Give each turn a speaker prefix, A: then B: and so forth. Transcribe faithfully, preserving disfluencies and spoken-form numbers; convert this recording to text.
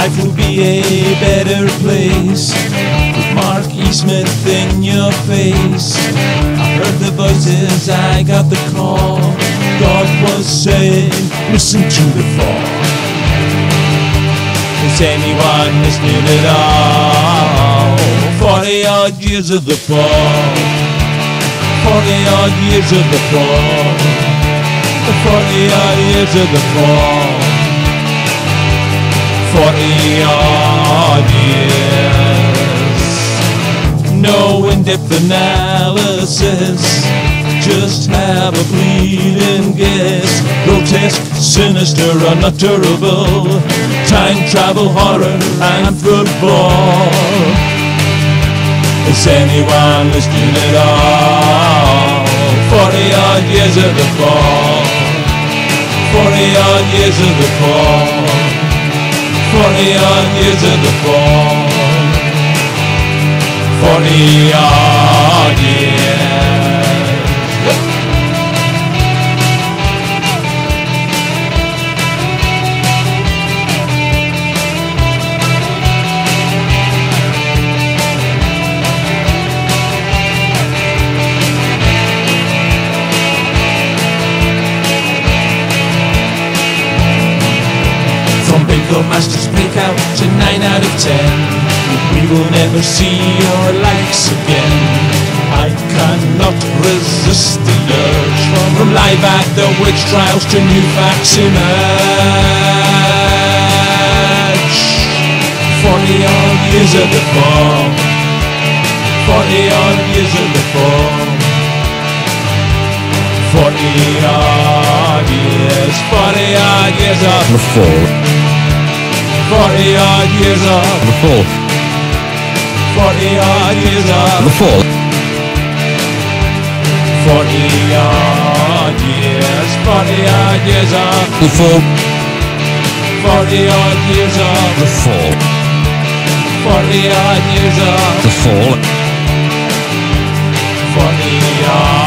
A: life will be a better place with Mark E. Smith in your face. I heard the voices, I got the call. God was saying, listen to the fall. Is anyone listening at all? Forty odd years of the fall. Forty odd years of the fall. Forty odd years of the fall. Forty odd years. No in-depth analysis, just have a bleeding guess. Grotesque, sinister, unutterable, time travel, horror, and football. Is anyone listening at all? Forty odd years of the fall. Forty odd years of the fall. Forty odd years of the fall. Forty odd years. The masters break out to nine out of ten. We will never see your likes again. I cannot resist the urge, from live at the witch trials to new facts emerge. Forty odd years of the fall. Forty odd years of the fall. Forty odd years. Forty odd years of the fall. Forty odd years of
B: the fall.
A: Forty odd years of
B: the fall.
A: Forty odd years. Forty odd years of
B: the fall.
A: Forty odd years of
B: the fall.
A: Forty odd years of
B: the fall.
A: Forty odd